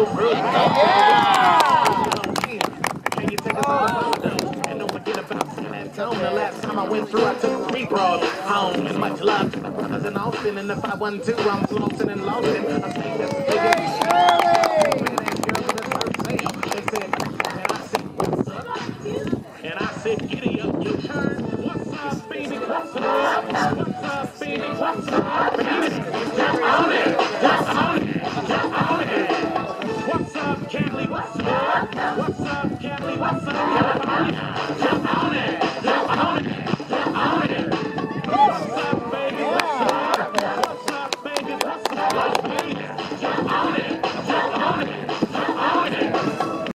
bro. Can you take us on the road? And don't forget about San Antonio. The last time I went through, I took 3 bras home. And much love to my brothers in Austin. And if I wasn't too, I'm floating and lost in. I think that's the biggest.